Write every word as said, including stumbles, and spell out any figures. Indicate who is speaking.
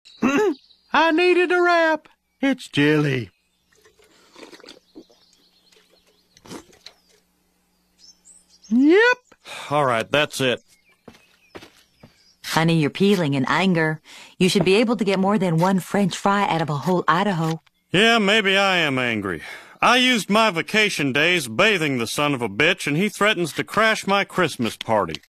Speaker 1: I needed a wrap. It's jelly. Yep.
Speaker 2: All right, that's it.
Speaker 3: Honey, you're peeling in anger. You should be able to get more than one French fry out of a whole Idaho.
Speaker 2: Yeah, maybe I am angry. I used my vacation days bathing the son of a bitch, and he threatens to crash my Christmas party.